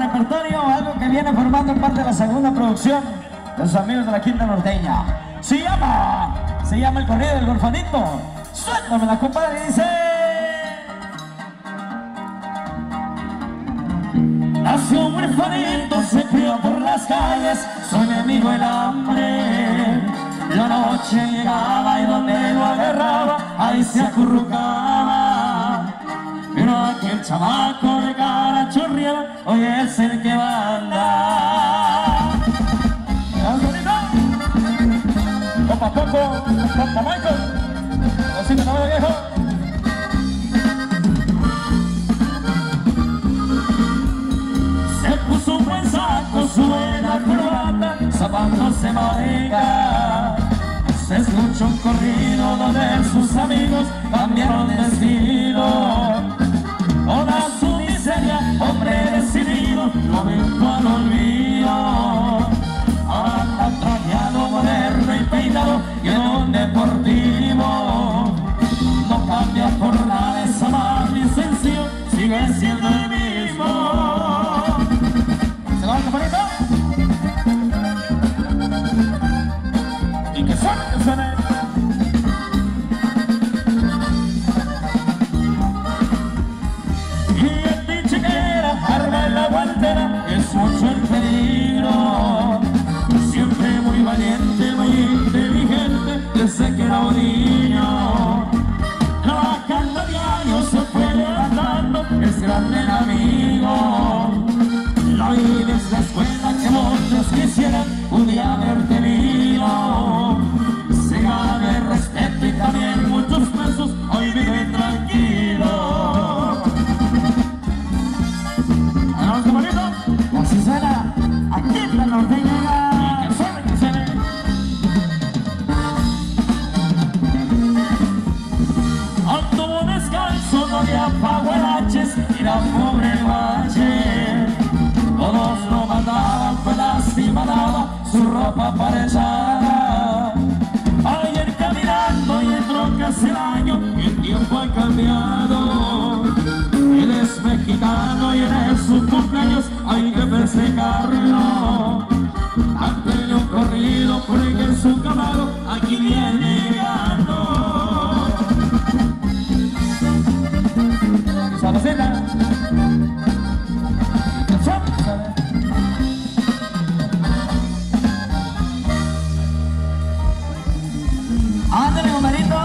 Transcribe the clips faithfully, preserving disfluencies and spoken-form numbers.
repertorio, algo que viene formando parte de la segunda producción de los amigos de la Quinta Norteña. Se llama, se llama el corrido del Golfanito. Suéltame la compadre y dice: nació un huerfanito, se crió por las calles, su enemigo el hambre. La noche llegaba y donde lo agarraba, ahí se acurrucaba. Pero aquel chamaco de cara chorreada, hoy es el que manda. Poco a poco, poco Michael. Así que no veo viejo. Se puso un buen saco, su buena corbata, zapatos de madera. Se escuchó un corrido donde sus amigos cambiaron de estilo. Toda su miseria, hombre decidido, lo aventó al olvido. Ahora está trajeado, moderno y peinado, y en un deportivo. No cambia por nada, es amable y sencillo, sigue siendo el mismo. ¿Se va el compadrito? Y que suene, que suene. Es mucho el peligro, siempre muy valiente, muy inteligente, desde que era un niño. Trabajando diario se fue levantando, es grande el amigo. La vida es la escuela que muchos quisieran un día haber tenido. Se gana el respeto y también muchos pesos, hoy vive tranquilo. Así suena, aquí en la norteña. Y que suene, que suene. Anduvo descalzo, no le apagó el haches y la pobre guache. Todos lo mandaban, fue lastimada su ropa parechada. Ayer caminando y entró casi el año y el tiempo ha cambiado. Él es mexicano y en su cumpleaños hay que festejarlo. Dándole un corrido porque en su caballo aquí viene llegando. Salacena. ¡Ándale, compadrito!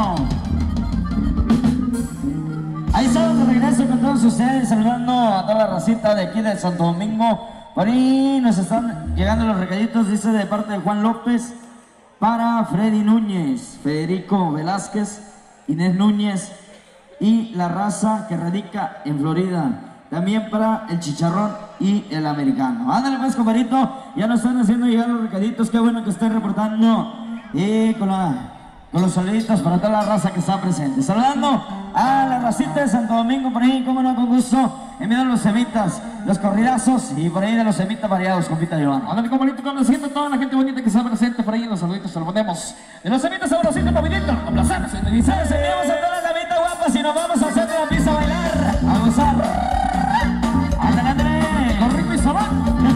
Ahí estamos de regreso con todos ustedes, saludando a toda la racita de aquí de Santo Domingo. Por ahí nos están llegando los recaditos, dice de parte de Juan López, para Freddy Núñez, Federico Velázquez, Inés Núñez y la raza que radica en Florida. También para el Chicharrón y el Americano. Ándale pues, compadrito, ya nos están haciendo llegar los recaditos, qué bueno que estén reportando. Y con la... con los saluditos para toda la raza que está presente. Saludando a la racita de Santo Domingo, por ahí, como no, con gusto, enviando los semitas, los corridazos y por ahí de los semitas variados, compita Iván. Ándale, compadrito, conociendo a toda la gente bonita que está presente por ahí en los saluditos, se lo ponemos. De los semitas sabrositos, papitito, a placer, y sabes, enviamos a todas las semitas guapas y nos vamos a hacer la pista a bailar, a gozar. Ándale, ándale, con ritmo y sabor.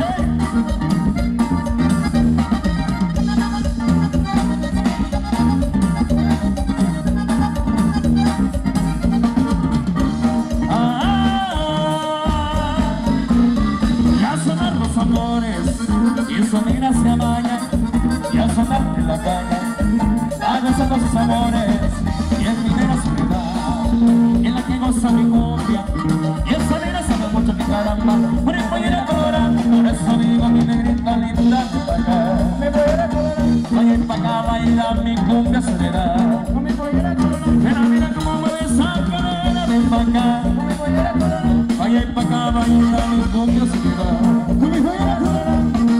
Y su negra se amaña y al sonar en la calle a gozar con sus amores y es mi negra soledad en la que goza mi cumbia y esa negra sabe mucho mi caramba por el pollera colorada, por eso digo mi negrita linda pa' acá, mi pollera colorada, vaya pa' acá baila mi cumbia soledad con mi pollera colorada, mira mira cómo mueve esa cadera, ven pa' acá con mi pollera colorada, vaya pa' acá baila mi cumbia soledad con mi pollera colorada.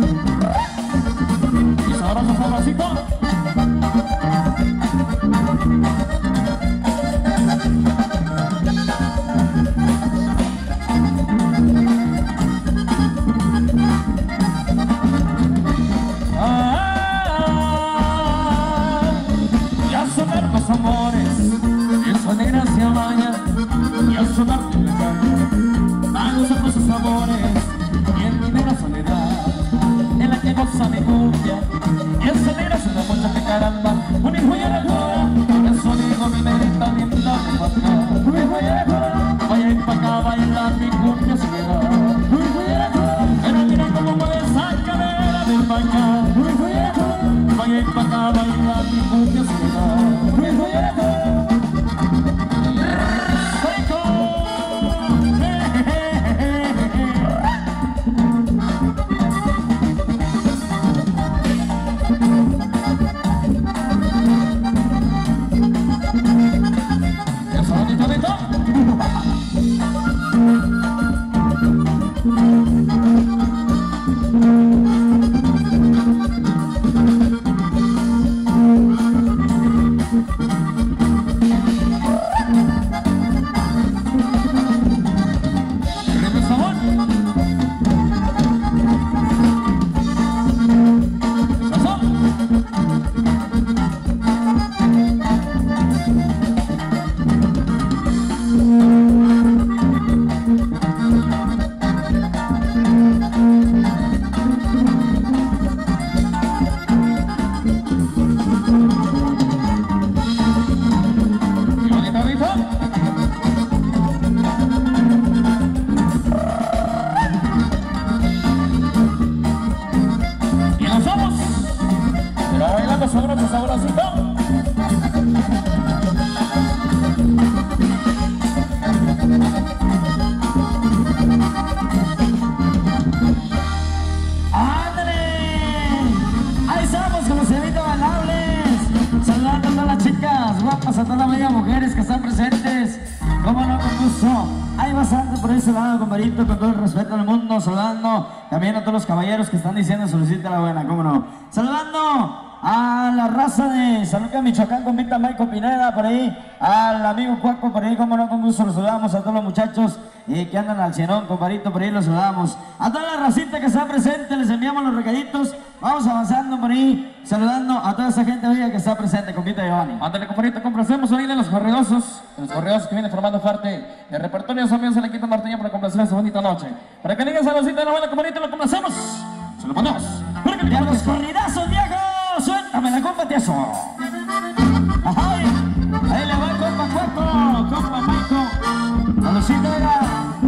Sabroso, sabrosito. Ah, ya sonar los amores, esa negra se amaña, y al sonar en la calle, van los otros sabores. a bailar mi cumbia ciudad. Pero mira cómo mueve esa cadera del bacán. Vaya para acá a bailar mi cumbia ciudad. Sabroso, sabrosito. ¡Ándale! Ahí estamos con los eventos bailables. Saludando a todas las chicas guapas, a todas las bellas mujeres que están presentes. Cómo no, con gusto. Hay bastante por ese lado, compadrito, con todo el respeto del mundo. Saludando también a todos los caballeros que están diciendo solicita la buena, cómo no. Saludando a la raza de Saluca, Michoacán, con Víctor Michael Pineda, por ahí, al amigo Cuaco, por ahí, como no, con gusto los saludamos, a todos los muchachos eh, que andan al cienón, compadrito, por ahí los saludamos, a toda la racita que está presente, les enviamos los recaditos, vamos avanzando por ahí, saludando a toda esa gente bella que está presente, compita Giovanni. Ándale, compadrito, complacemos ahí de los corredosos, de los corredosos que vienen formando parte del repertorio de su amigo Selequito Norteño para complacer esta bonita noche. Para que digan saludcita de la buena, compadrito, lo complacemos, se lo mandamos. ¡Y a los corridazos, viejo! ¡Suéltame la compa, tieso! ¡Ay! Ahí le va compa Cuaco, compa Maico. A Lucita era.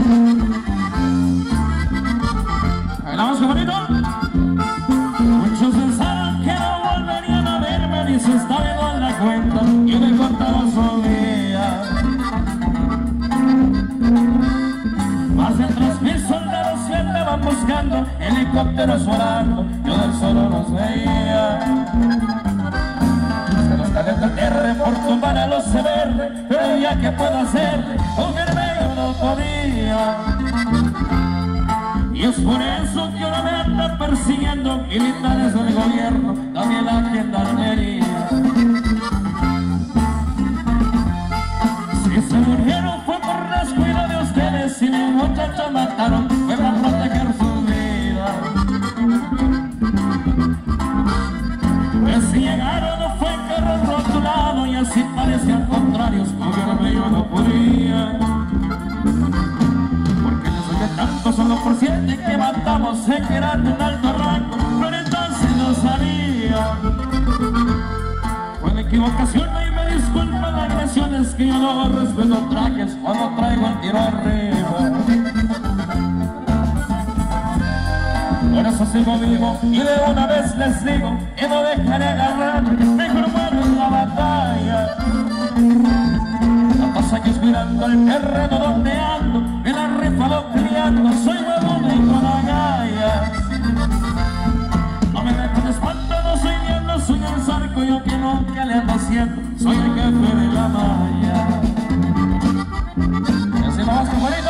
Ahí la vamos, compadrito. Muchos pensaron que no volverían a verme, ni se está viendo en la cuenta. Yo me contaba su día. Más de tres mil soldados se andaban buscando, helicópteros volando, yo del solo los veía. Se los calienta el tierra por tumbar a los verde, pero ya que puedo hacerle, cogerme yo no podía. Y es por eso que ahora me andan persiguiendo militares del gobierno, también la gendarmería. Si se murieron fue por descuido de ustedes, si mi muchacha mataron fue para proteger su vida. Pues si llegaron no fue carros rotulados y así parecían contrarios, cogerme yo no podía. Porque yo soy de tanto solo por siete que matamos, sé que eran de un alto rango, pero entonces no sabía. Fue la equivocación y me disculpa la agresión, es que yo no respeto trajes cuando traigo el tiro arriba. Por eso sigo vivo y de una vez les digo que no dejaré agarrar, mejor muero en la batalla. Tantos años cuidando el terreno donde ando, me la rifado criando, soy huevón y con agallas. No me dejo de espanto, no soy bien, no soy el zarco, yo que nunca le ando haciendo, soy el jefe de la malla. Y así vamos, compadrito.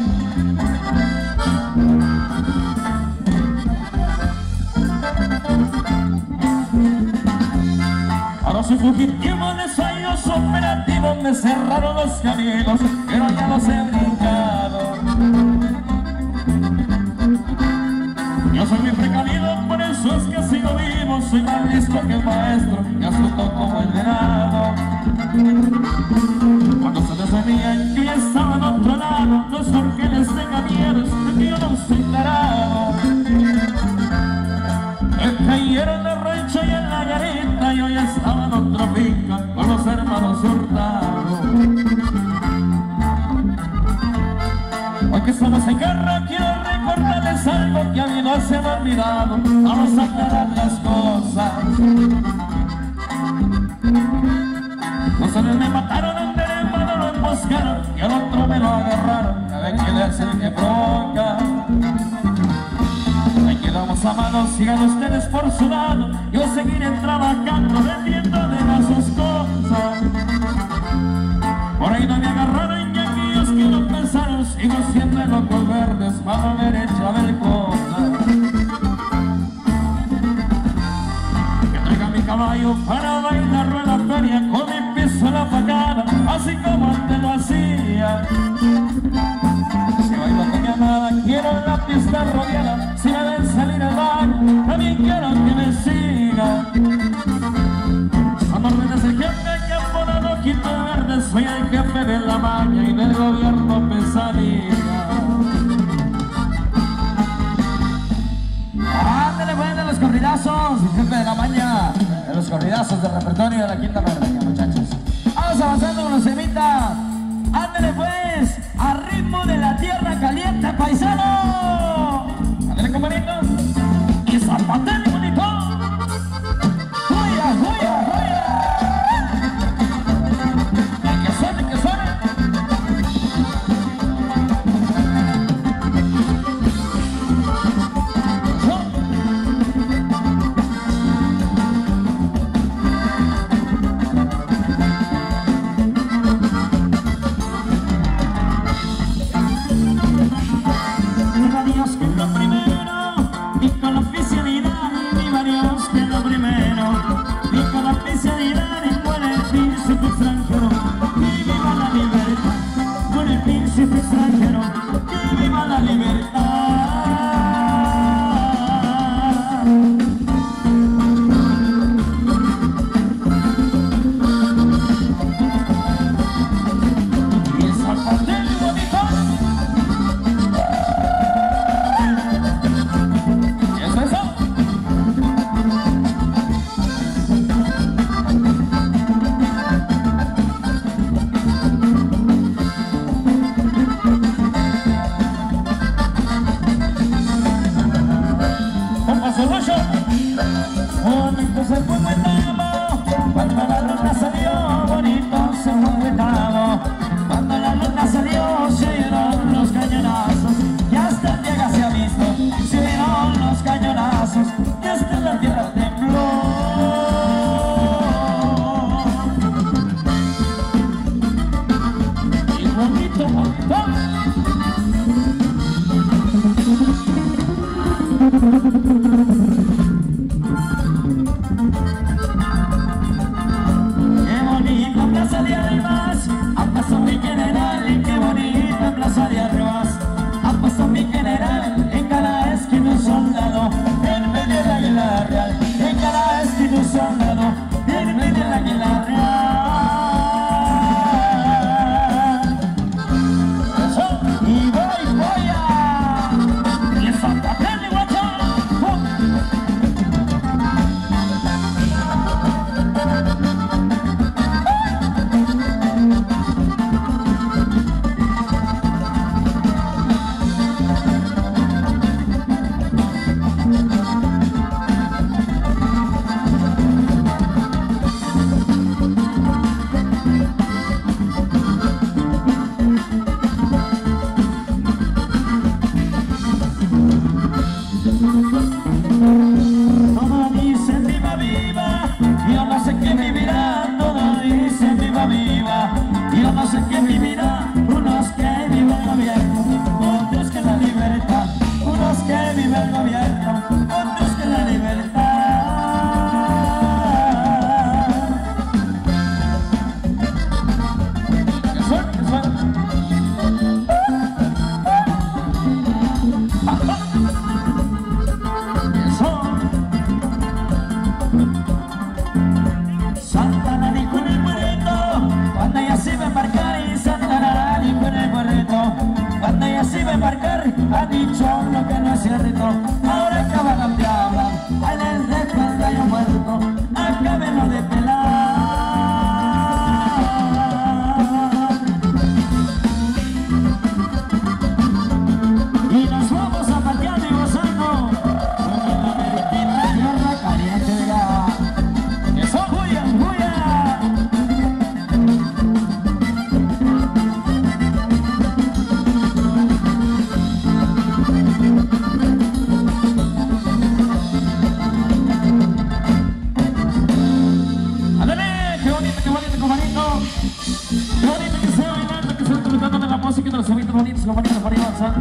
Ahora soy fugitivo de sueños operativos, me cerraron los caminos, pero ya los he brincado. Yo soy muy precavido, por eso es que sigo vivo, soy más listo que el maestro y astuto como el venado. Cuando se desenían que ya estaba en otro lado, no es porque les tenga miedo, es que yo no soy tarado. Me cayeron en el rancho y en la garita, yo ya estaba en otro finca con los hermanos Hurtado. Hoy que estamos en guerra quiero recordarles algo que a mí no se me ha olvidado. Vamos a aclarar las cosas. Los hombres me mataron, a un hermano lo emboscaron y al otro me lo agarraron. Ya ven quién es el que provoca. Ahí quedamos a mano, sigan ustedes por su lado. Yo seguiré trabajando, vendiendo de las sus cosas. Por ahí no me agarraron y aquellos que no pensaron, sigo siempre locos verdes, mano derecha a ver cosas. Que traiga mi caballo para bailarlo en la feria, con mi piso en la pagada, así como antes lo hacía. Si bailo con mi amada, quiero la pista rodeada. Si me ven salir al baño, también quiero que me sigan. Son órdenes del jefe que ha ponado Quito Verde. Soy el jefe de la maña y del gobierno pesadilla. Ándale, pues, de los corridazos, jefe de la maña, de los corridazos del repertorio de la Quinta Norteña, muchachos. Vamos avanzando con los semitas. Ándale, pues, a ritmo de la tierra caliente, paisano. Ándale, compañito. Y zapatele, bonito. ¡Joya, joya, joya! ¡Que suene, que suene!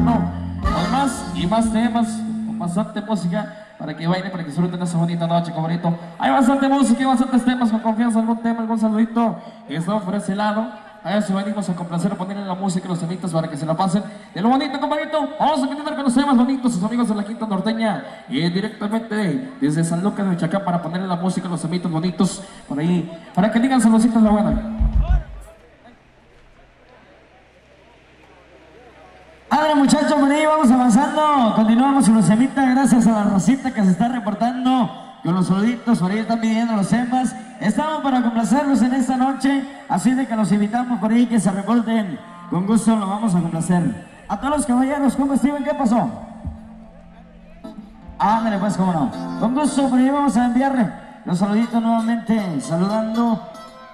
regresando con más y más temas, con bastante música para que bailen, para que disfruten esa bonita noche, compadrito. Hay bastante música y bastantes temas, con confianza, algún tema, algún saludito que estamos por ese lado. A ver si venimos a complacer, a ponerle la música y los temitas para que se la pasen de lo bonito, compadrito. Vamos a continuar con los temas bonitos, sus amigos de la Quinta Norteña, y directamente desde San Lucas de Michoacán para ponerle la música y los temitas bonitos por ahí, para que digan saluditos la buena. Ahora, muchachos, por ahí vamos avanzando, continuamos con los temitas, gracias a la racita que se está reportando con los saluditos, por ahí están pidiendo los temas. Estamos para complacerlos en esta noche, así de que los invitamos por ahí que se reporten, con gusto los vamos a complacer. A todos los caballeros, ¿cómo Steven? ¿Qué pasó? Ándale pues, cómo no. Con gusto, por ahí vamos a enviarle los saluditos nuevamente, saludando.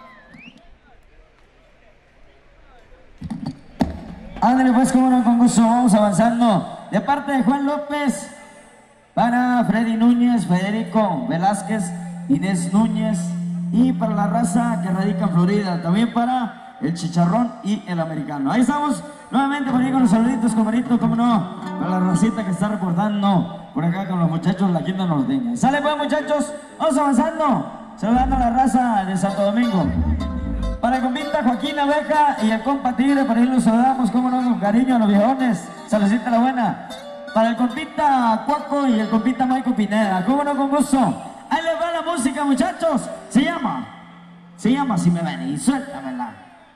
Ándale pues, cómo no, con gusto, vamos avanzando. De parte de Juan López, para Freddy Núñez, Federico Velázquez, Inés Núñez, y para la raza que radica en Florida, también para el Chicharrón y el Americano. Ahí estamos nuevamente por ahí con los saluditos, comadrito, como no, para la racita que está reportando por acá con los muchachos de la Quinta Norteña. Sale pues, muchachos, vamos avanzando, saludando a la raza de Santo Domingo. Para el compita Joaquín Abeja y el compa Tigre, por ahí los saludamos, como no, con cariño a los viejones. Saludcita la buena. Para el compita Cuaco y el compita Maico Pineda, como no, con gusto. Ahí les va la música, muchachos. Se llama, se llama Si Me Ven, y suéltamela.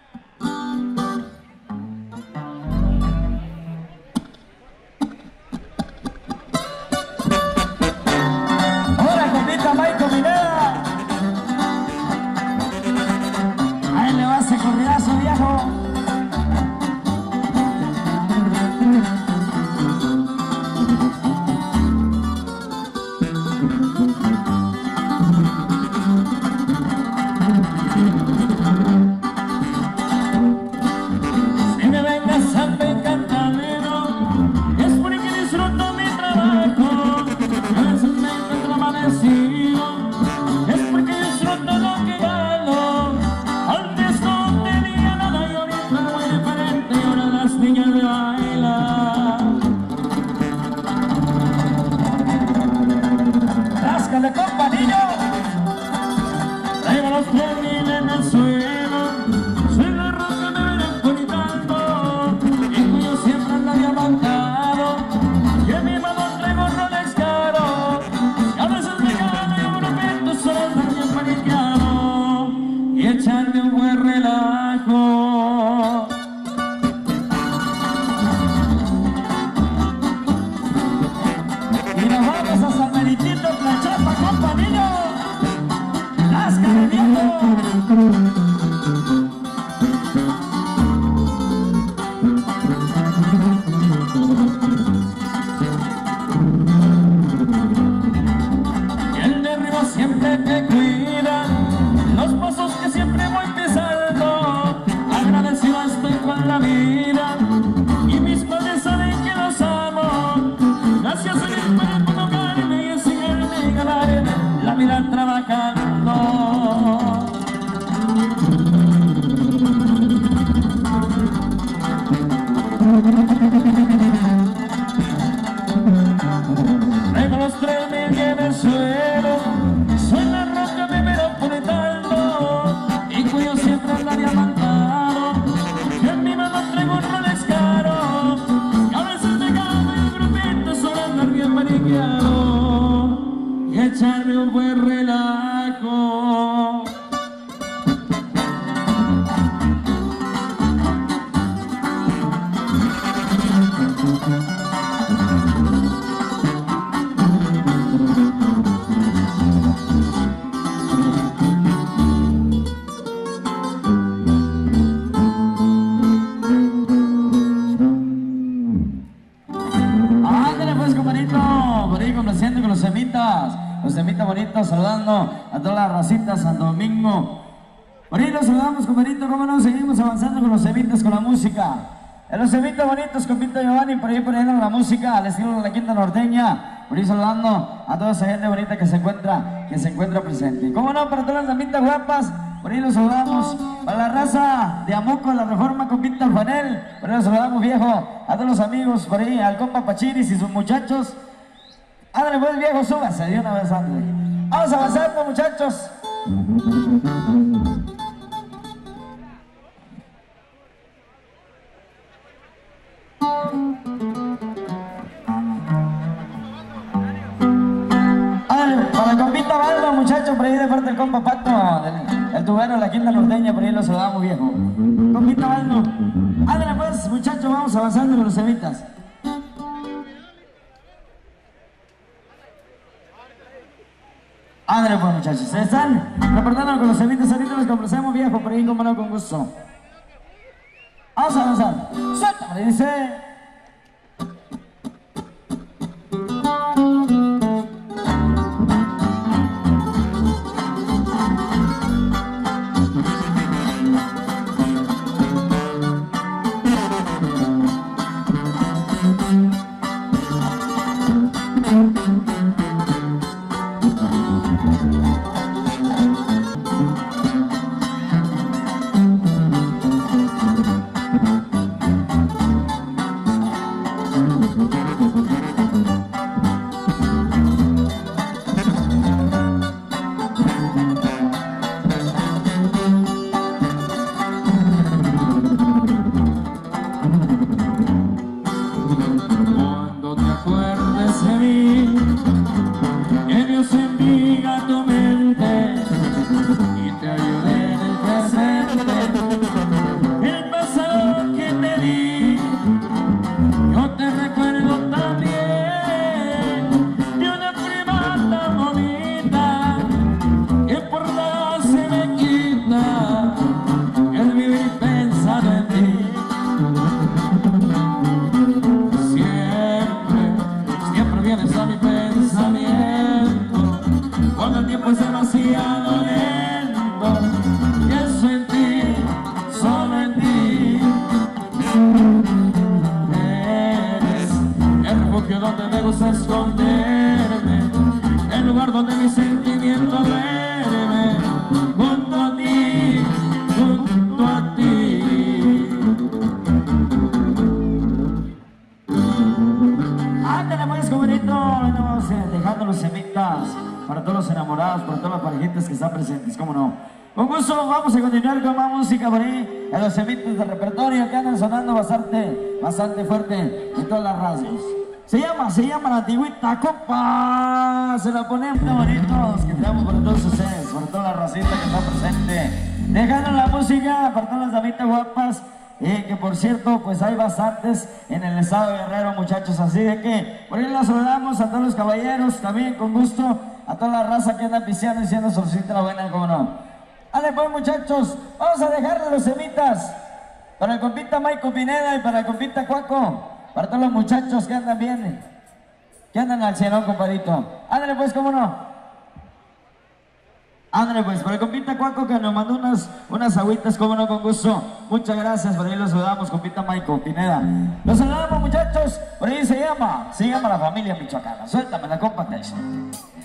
Ahora, compita Maico Pineda. Ahí le va ese corridazo, viejo. Saludando a toda la racita Santo Domingo. Por ahí los saludamos, compadrito, cómo no, seguimos avanzando con los eventos, con la música. En los eventos bonitos, compita Giovanni, por ahí poniendo la música al estilo de la Quinta Norteña. Por ahí saludando a toda esa gente bonita que se encuentra, que se encuentra presente. Cómo no, para todas las amitas guapas, por ahí los saludamos. Para la raza de Amoco, la Reforma, compita Alfanel, por ahí los saludamos, viejo. A todos los amigos, por ahí, al compa Pachiris y sus muchachos. Ándale pues, viejo, súbase de una vez, ándale. Vamos avanzando, muchachos. Para el compita Valdo, muchachos, por ahí de parte del compa Pato, del, el tubero de la Quinta Norteña, por ahí lo saludamos, viejo. Compita Valdo. Ándale pues, muchachos, vamos avanzando con los semitas. Ándale pues, muchachos, se están reportando con los semitas, ahorita los complacemos, viejo, por ahí como no, con gusto. Vamos a avanzar. Suéltame, dice... para todos los enamorados, para todas las parejitas que están presentes, cómo no. Con gusto vamos a continuar con más música por ahí, en los semitas de repertorio que andan sonando bastante, bastante fuerte en todas las radios. Se llama, se llama La Antigüita Copa, se la ponemos bonitos que tenemos para todos ustedes, para toda la racita que está presente. Dejando la música para todas las damitas guapas. Eh, que por cierto, pues hay bastantes en el estado de Guerrero, muchachos, así de que por ahí las saludamos a todos los caballeros, también con gusto, a toda la raza que anda piseando y siendo solcita la buena, como no. Dale pues, muchachos, vamos a dejarle los semitas para el compita Maico Pineda y para el compita Cuaco, para todos los muchachos que andan bien, que andan al cielo, compadrito. Ándale pues, cómo no. Ándale pues, para el compita Cuaco que nos mandó unas, unas agüitas, como no, con gusto. Muchas gracias, por ahí los saludamos, compita Maico Pineda. Los saludamos, muchachos, por ahí se llama, se llama La Familia Michoacana. Suéltame la compa Tyson.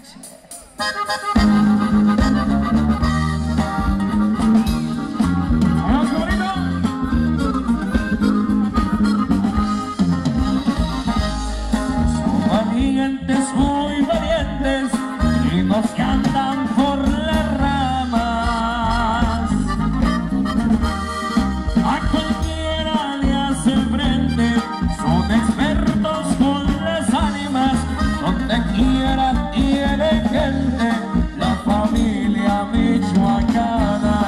¡Vamos, bonito! Son valientes, muy valientes, y nos que andan por las ramas. A cualquiera le hacen frente, son expertos con las ánimas. Donde quiera tiene gente, la familia michoacana.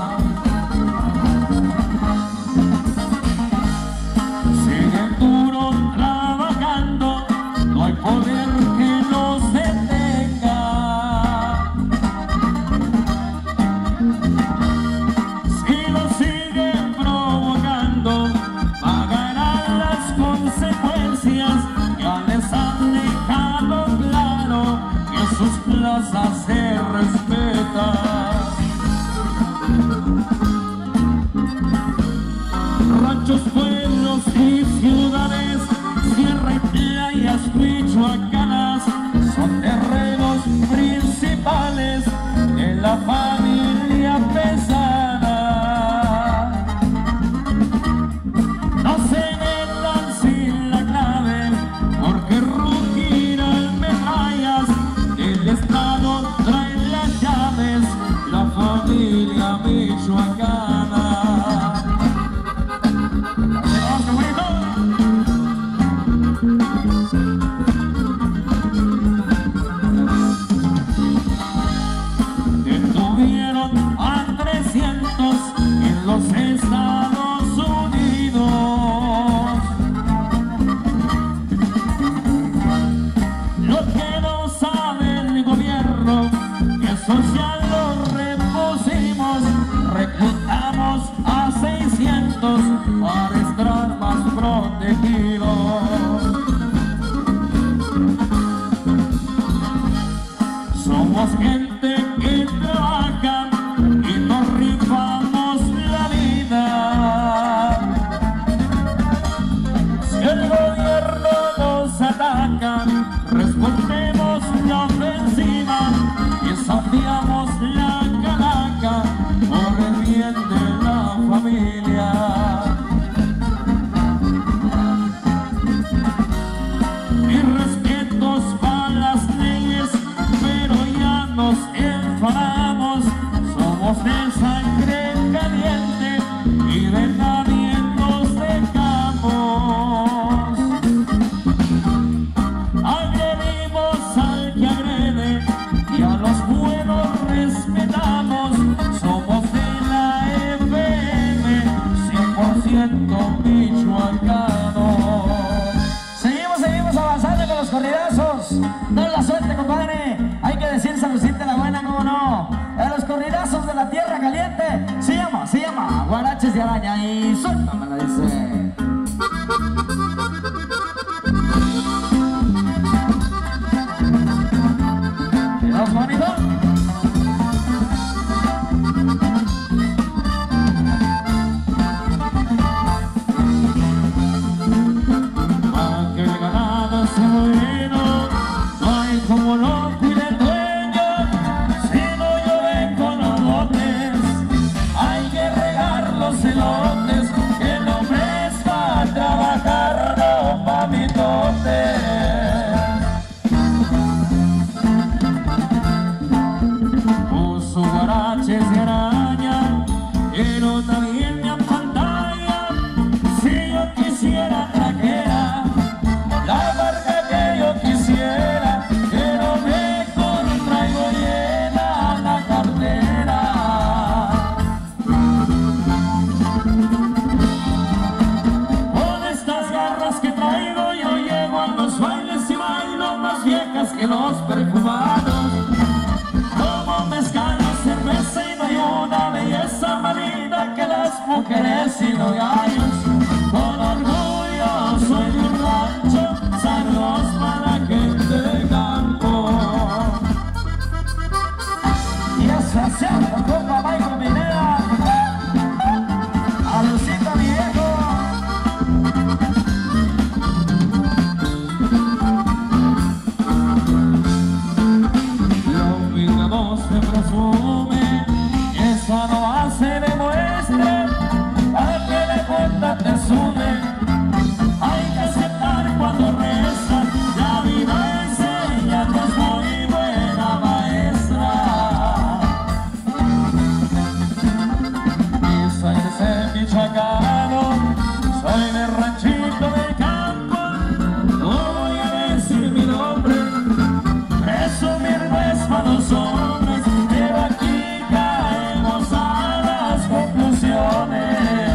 Siguen duro trabajando, no hay poder que los detenga. Si lo siguen provocando, pagarán las consecuencias. Ya les han dejado claro que sus plazas se respetan. Ranchos, pueblos y ciudades, sierra y playas michoacanas son terrenos principales de la familia pesada. Detuvieron a trescientos en los Estados Unidos. Lo que no sabe el gobierno, que social lo repusimos, reclutamos a seiscientos para estar más protegidos. Somos gente que trabaja y nos rifamos la vida. Si el gobierno nos ataca, respondemos la ofensiva y desafiamos la calaca por el bien de la familia. Mis respetos para las leyes, pero ya nos enfadamos. Somos de sangre caliente y de nadie nos dejamos. Agredimos al que agrede y a los buenos respetamos. Somos de la F M, cien por ciento michoacano. Seguimos, seguimos avanzando con los corridazos. No la suerte, compadre. Hay que decir saludcita la buena, ¿cómo no? A los corridazos de la tierra caliente. Se llama, se llama Guaraches de Araña. Y suéltamela, dice. Los bonitos. Para que el ganado sea bueno, no hay como lo cuide el dueño. Si no llueve con los botes, hay que regar los elotes. Que el hombre es para trabajar, no pa' mitote. Puso guaraches de araña, pero también me pantalla. Si yo quisiera trajera la marca que yo quisiera, pero mejor traigo llena la cartera. Con estas garras que traigo yo llego a los bailes y bailo más viejas que los perfumados. Como mezcal o cerveza y no hay una belleza más linda que las mujeres y los gallos. Con orgullo soy de un rancho, saludos para la gente de campo. Y eso es cierto, compa Michael Minera. Alucita, mi viejo. La humilde voz te presume, esa no hace demuestre, a que la cuenta te sube. Hay que aceptar cuando resta, la vida enseña que es muy buena maestra. Y soy de ser michoacano, soy de ranchito del campo, no voy a decir mi nombre, presumir no es para los hombres, pero aquí caemos a las conclusiones.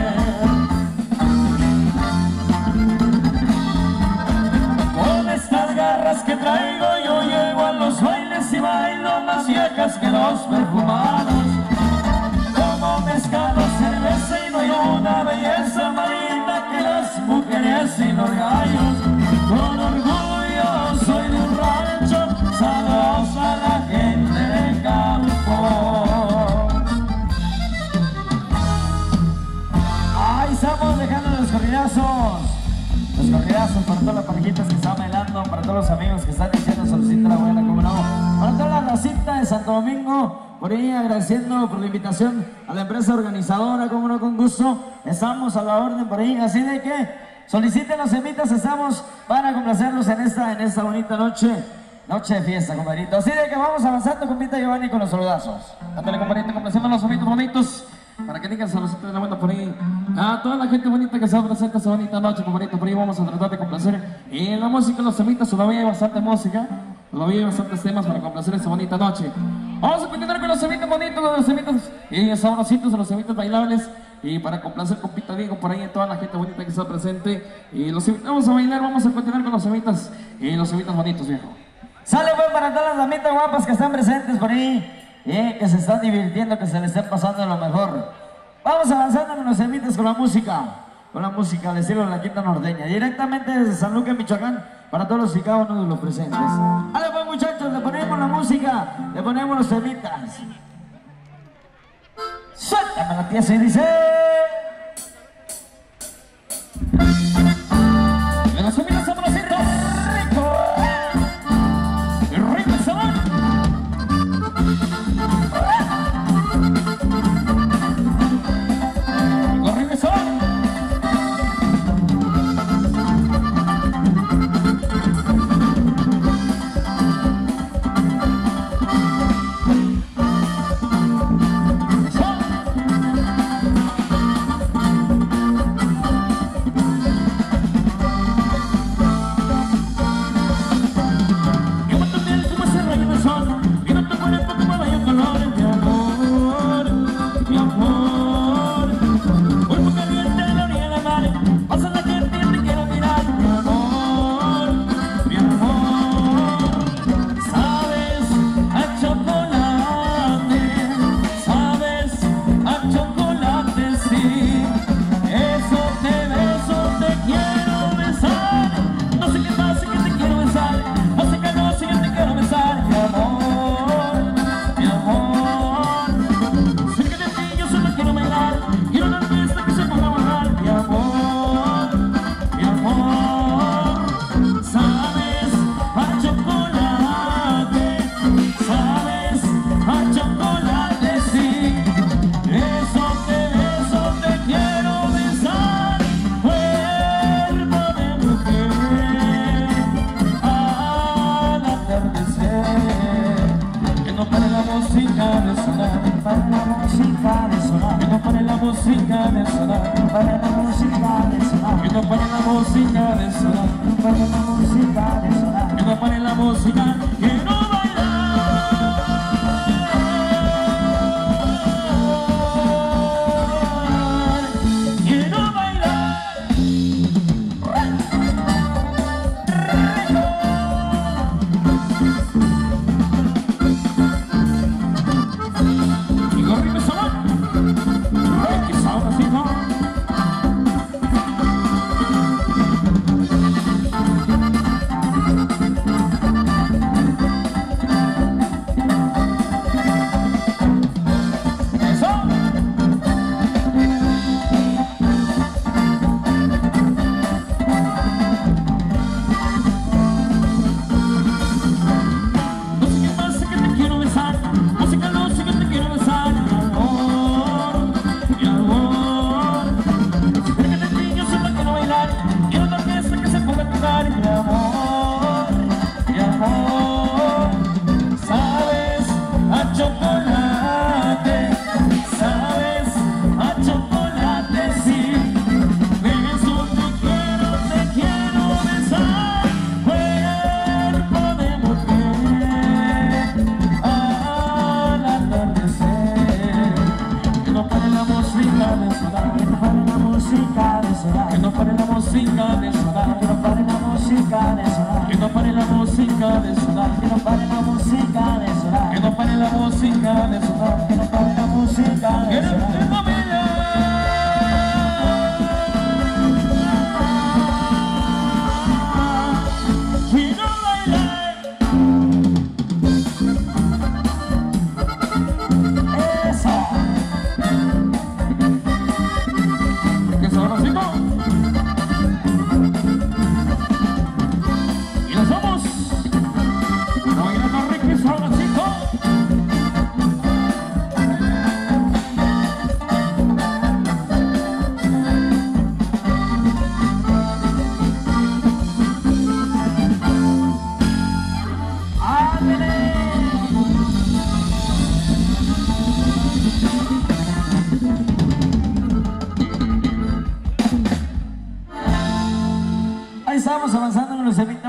Con estas garras que traigo yo llego a los bailes y bailo más viejas que los perfumados. Como mezcal o cerveza y no hay una belleza más linda que las mujeres y los gallos. Con orgullo soy de un rancho, saludos a la gente del campo. Ahí estamos dejando los corridazos. Los corridazos para todas las parejitas que están bailando, para todos los amigos que están diciendo saludcita la buena, como no. Para toda la racita de Santo Domingo, por ahí agradeciendo por la invitación a la empresa organizadora, como no, con gusto. Estamos a la orden por ahí, así de que soliciten los invitas, estamos para complacerlos en esta, en esta bonita noche. Noche de fiesta, compadrito. Así de que vamos avanzando, compita Giovanni, con los saludazos. Ándale, compadrito, complaciendo los ojitos bonitos. para que digan saluditos de la buena por ahí. A toda la gente bonita que se va presente esta bonita noche, bonita por ahí vamos a tratar de complacer. Y en la música, los temitas, todavía hay bastante música, todavía hay bastantes temas para complacer esta bonita noche. Vamos a continuar con los temitas bonitos, los temitas y sabrositos, los temitas bailables. Y para complacer con Pita Diego por ahí a toda la gente bonita que está presente. Y los invitamos a bailar, vamos a continuar con los temitas y los temitas bonitos, viejo. Sale pues para todas las damitas guapas que están presentes por ahí. Eh, que se están divirtiendo, que se les estén pasando lo mejor. Vamos avanzando con los temitas, con la música. Con la música al estilo de la Quinta Norteña. Directamente desde San Lucas, Michoacán, para todos y cada uno de los presentes. Vale pues muchachos, le ponemos la música, le ponemos los temitas. Suéltame la pieza y dice... De los temitas sabrositos, rico, rico el sabor.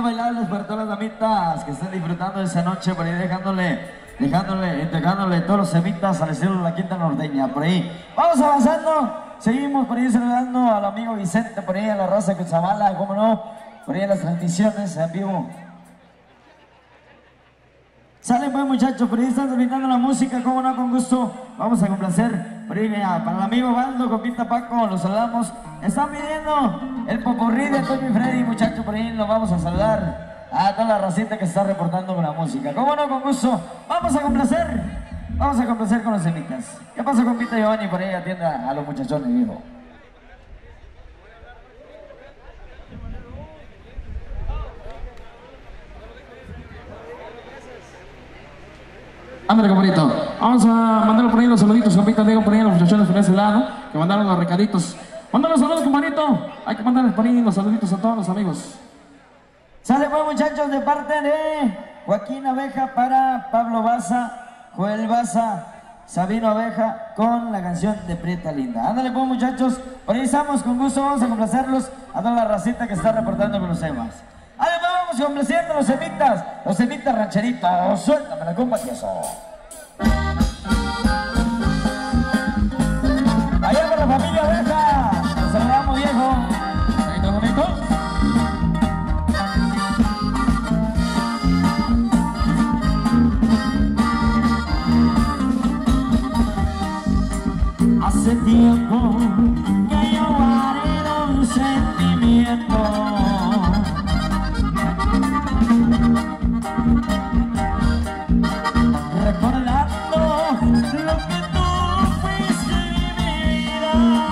bailables para todas las damitas que estén disfrutando de esa noche, por ahí dejándole, dejándole, entregándole todos los semitas al estilo de la Quinta Norteña, por ahí. Vamos avanzando, seguimos por ahí saludando al amigo Vicente, por ahí a la raza Cuchamala, cómo no, por ahí en las transmisiones en vivo. Salen pues muchachos, por ahí están terminando la música, cómo no, con gusto, vamos a complacer. Por ahí, mira, para el amigo Baldo, compita Paco, los saludamos. Están pidiendo el popurrí de Tommy Freddy, muchachos, por ahí los vamos a saludar a toda la racita que está reportando con la música. Cómo no, con gusto, vamos a complacer, vamos a complacer con los semitas. ¿Qué pasa, compita Giovanni? Por ahí atienda a los muchachones, viejo. Ándale, compadrito. Vamos a mandarle por ahí los saluditos, compita Diego, por ahí a los muchachones de ese lado, que mandaron los recaditos. Mándale los saludos, compadrito. Hay que mandarles por ahí los saluditos a todos los amigos. Sale pues muchachos de parte de Joaquín Abeja para Pablo Baza, Joel Baza, Sabino Abeja con la canción de Prieta Linda. Ándale pues muchachos, por ahí estamos, con gusto vamos a complacerlos a toda la racita que está reportando con los temas. Ándale pues, vamos complaciendo los semitas, los semitas rancheritos, suéltame la compa Tieso. Allá con la familia Abeja, nos saludamos viejo. Ahí está bonito. Hace tiempo que yo guardo un sentimiento, recordando lo que tú fuiste mi vida.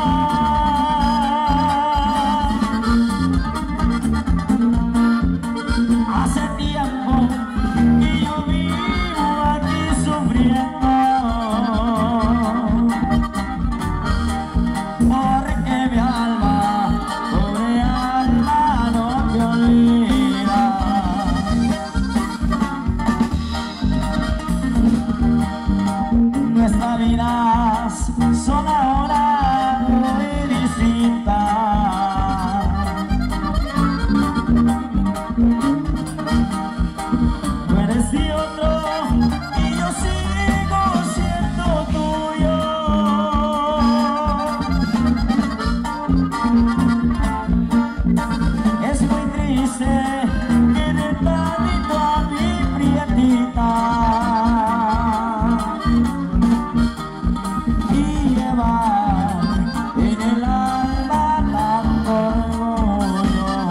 Hace tiempo que yo vivo aquí sufriendo, porque mi alma, pobre alma, no te olvida. Nuestras vidas son ahora muy distintas. Tú eres de otro y yo sigo siendo tuyo. Es muy triste querer tanto a mi prietita y llevar en el alma tanto orgullo.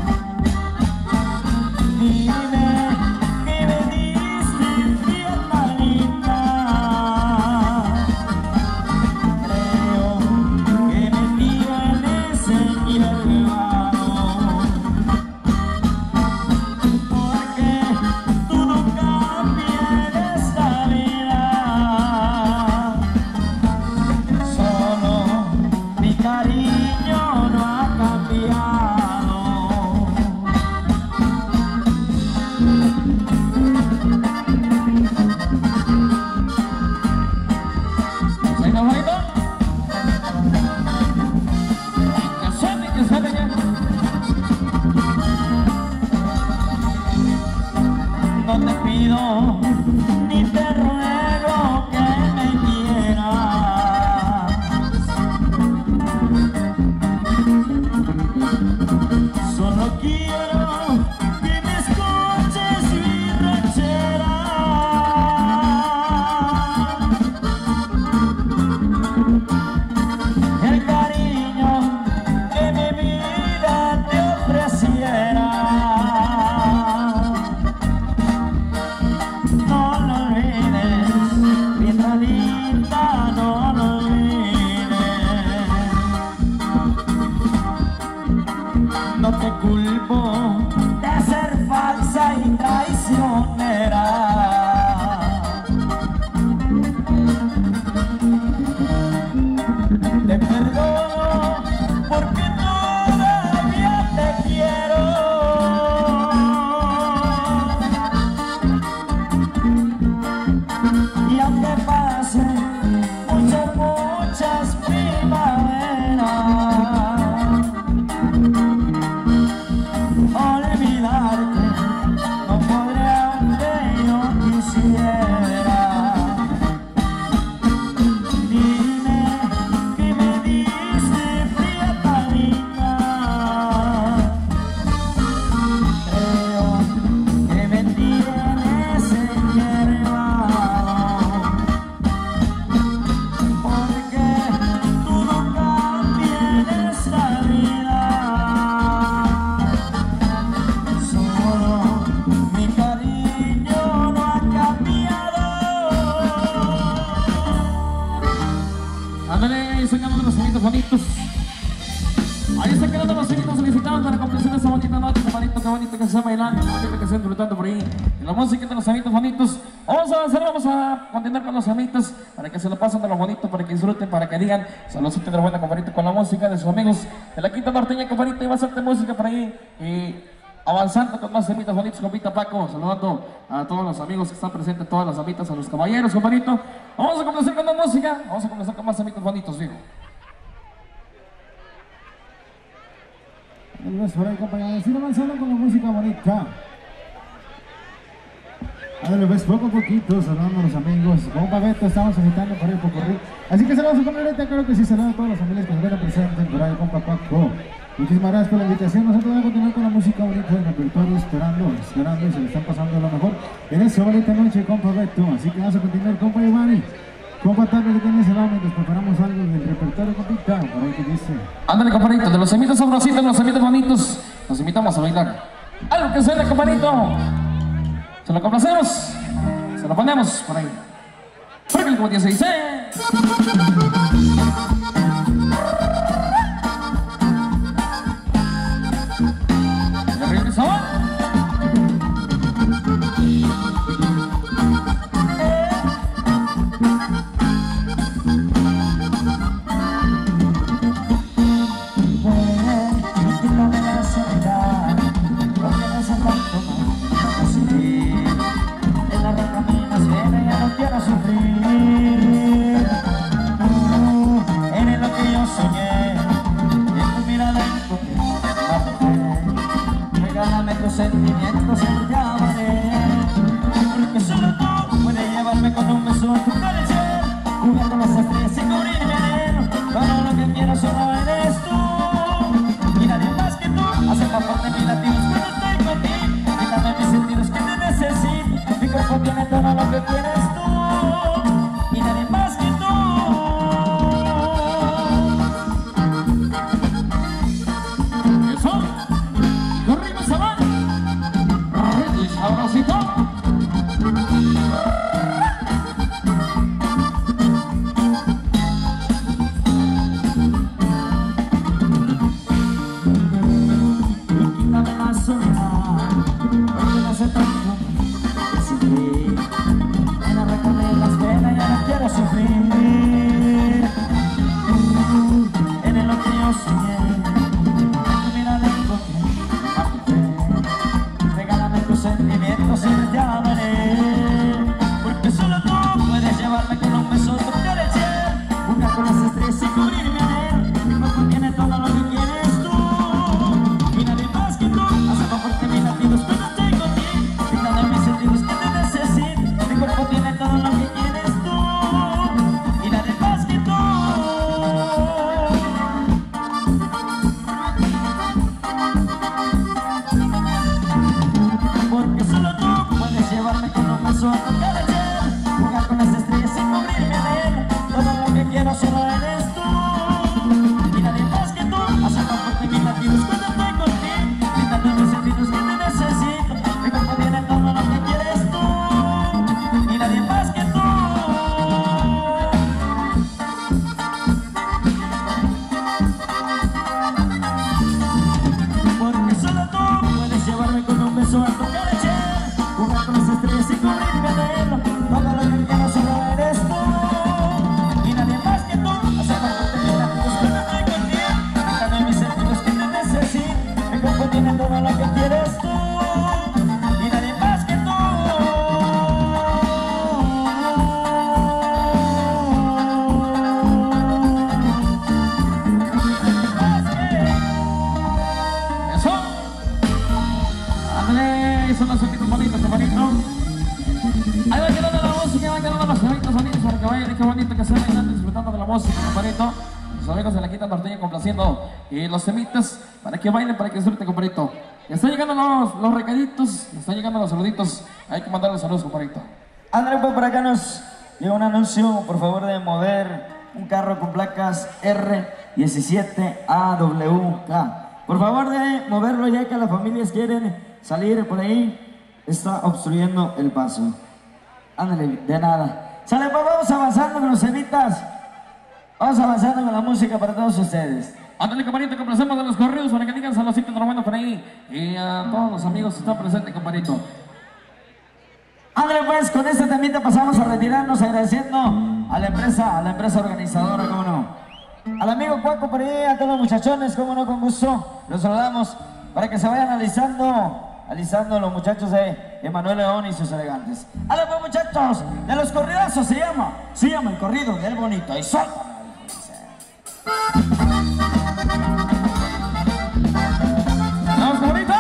Dime que me diste Prieta Linda, creo que me tienes engañado, porque tú no cambias en esta vida, solo mi cariño no ha cambiado. Ahí está bonito. Que suene, que suene ya. No te pido ni te ruego que me quieras, solo quiero que me escuches mi ranchera. El cariño que mi vida te ofreciera, no lo olvides. ahí están quedando los semitos bonitos. Ahí están quedando los semitos solicitados para complacer esta bonita noche, compadrito, qué bonito que se está bailando, qué bonito que se está disfrutando por ahí. De la música de los semitos bonitos. Vamos a avanzar, vamos a continuar con los semitos para que se lo pasen de lo bonito, para que disfruten, para que digan, saludos de la buena, compadrito, con la música de sus amigos de la Quinta Norteña, compadrito, y va a hacerte música por ahí. Y avanzando con más semitas bonitos, compita Paco, saludando a todos los amigos que están presentes, todas las amitas, a los caballeros, compadrito. Vamos a complacer con más música, vamos a complacer con más semitas bonitos, viejo. Gracias por ahí, compañeros. Sigue avanzando con la música bonita. Ándale, ves poco a poquito, saludando a los amigos. Compa Beto, estamos agitando por ahí poco rico. Así que saludos a compa ahorita, creo que sí, saludos a todas las familias que nos ven presentes por ahí, compa Paco. Muchísimas gracias por la invitación. Nosotros vamos a continuar con la música bonita del repertorio, esperando, esperando y se le están pasando lo mejor en esta bonita noche, compa Beto. Así que vamos a continuar, compa Ivani. Compa Tarde, que tienes el hambre, nos preparamos algo del repertorio, compita, por ahí que dice. Ándale, compadrito, de los semitos sabrositos, los semitos bonitos, los invitamos a bailar. Algo que suene, compadrito. Se lo complacemos, se lo ponemos por ahí. Porque como dice, dice. ¿Ya regresó? Sentimientos y te amaré, porque solo tú puedes llevarme con un beso a tu parecer, jugar con las estrellas y cubrirme de él. Todo lo que quiero solo eres tú, y nadie más que tú hace más fuerte mis latidos cuando estoy contigo. Quítame mis sentidos que te necesito, mi cuerpo tiene todo lo que quieres tú, y nadie más que tú. Eso, corrimos a mano. Sabrosito. Quítame la soledad, porque no hace tanto que sufrí. Ven a recorrer las penas, ya no quiero sufrir. Eres lo que yo soñé, tu mirada encontré. Regálame tus sentimientos y te amaré, porque solo tú puedes llevarme con un beso tu leche, jugar con las estrellas y cubrirme a él. Mi cuerpo tiene todo lo que quieres tú, y nadie más que tú hace más fuerte mis latidos cuando estoy contigo. Quítame mis sentidos que te necesito, mi cuerpo tiene todo lo que quieres tú, y nadie más que tú. Porque solo tú puedes llevarme con un beso a tu carecer, jugar con las estrellas y cubrirme de él. Todo lo que quiero solo eres tú, y nadie más que tú hace más fuerte mis latidos cuando estoy contigo. Quítame mis sentidos que te necesito, mi cuerpo tiene todo lo que quieres tú, y nadie más que tú. Porque solo tú puedes llevarme con un beso a tu carecer, jugar con las estrellas y cubrirme de él. Todo lo que quiero solo eres tú, y nadie más que tú hace más fuerte mis latidos cuando estoy contigo. Quítame mis sentidos que te necesito, mi cuerpo tiene todo lo que quieres tú, y nadie más que tú. Eso. Ándale, son los sonidos bonitos, compadrito. Ahí va quedando la música, va quedando los sonidos bonitos para que vayan y qué bonito que se vayan disfrutando de la música, compadrito. Los amigos de la Quinta Norteña complaciendo y los semitas para que bailen, para que disfruten, compadrito. Ya están llegando los, los recaditos, ya están llegando los saluditos. Hay que mandar los saludos, compadrito. André, pues por acá nos llega un anuncio, por favor, de mover un carro con placas R diecisiete A W K. Por favor de moverlo, ya que las familias quieren salir por ahí, está obstruyendo el paso. Ándale, de nada. Sale, pues vamos avanzando con los semitas. Vamos avanzando con la música para todos ustedes. Ándale, compadrito, que presentamos de los corridos para que digan saludcito normal por ahí. Y a todos los amigos que están presentes, compadrito. Ándale, pues, con este temita pasamos a retirarnos agradeciendo a la empresa, a la empresa organizadora, cómo no. Al amigo Cuaco por ahí, a todos los muchachones, cómo no, con gusto. Los saludamos para que se vayan alisando, alisando los muchachos de Emanuel León y sus elegantes. Ándale, pues, muchachos, de los corridazos se llama, se llama el corrido del bonito. Y suelta. ¡Vamos, compadrito!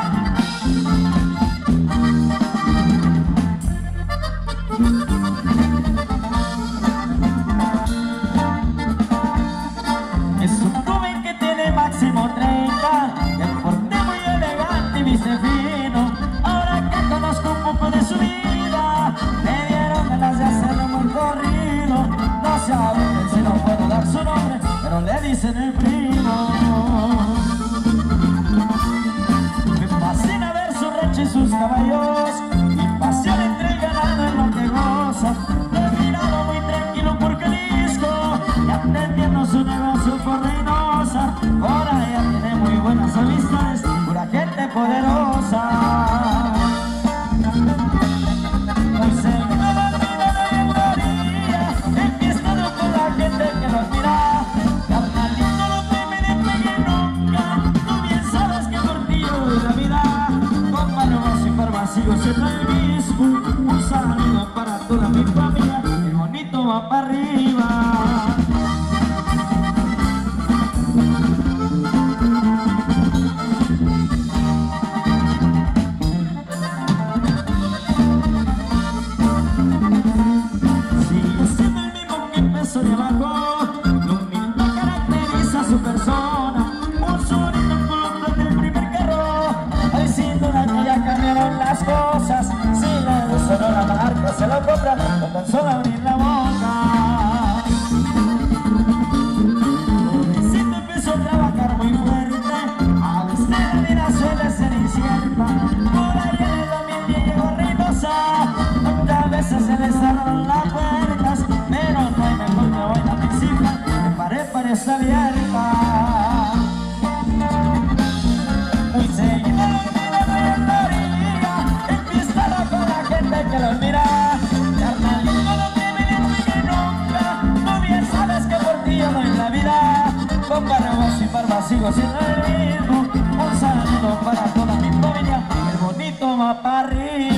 Es un joven que tiene máximo treinta, el porte muy elegante y viste fino. Ahora que conozco un poco de su vida, me dieron ganas de hacerle un buen corrido. No saben si no puedo dar su nombre, pero le dicen el primo. Me fascina ver su rancho y sus caballos, mi pasión entre el ganado en lo que goza. Lo he mirado muy tranquilo por Jalisco y atendiendo su negocio por Reynosa. Por allá tiene muy buenas amistades, pura gente poderosa. Muy seguido la vida de gloria, enfiestado con la gente que lo admira. Carnalito, no te me despegues nunca, tú bien sabes que por ti yo doy la vida. Con manos y barbas sigo siendo el mismo. Un saludo para toda mi familia, el bonito va para arriba. Sigue siendo el mismo que empezó de abajo, lo mismo caracteriza a su persona. Un sonito color del primer carro, hoy sin duda que ya cambiaron las cosas. Si le gustó la marca se lo compra con tan solo abrir la boca. Jovencito empezó a trabajar muy fuerte, a veces la vida suele ser incierta. Por ahí en el dos mil diez llegó Reynosa, muchas veces se le cerraron las puertas, pero no hay mejor que voy a mi cifra, que pared parece abierta. Muy seguido lo mira de la orilla, enfiestado con la gente que lo mira. Carnalito, no te me despegues nunca, tú bien sabes que por ti yo doy la vida. Con barbas y barbas sigo siendo el mismo. Un saludo para toda mi familia, el bonito va para arriba.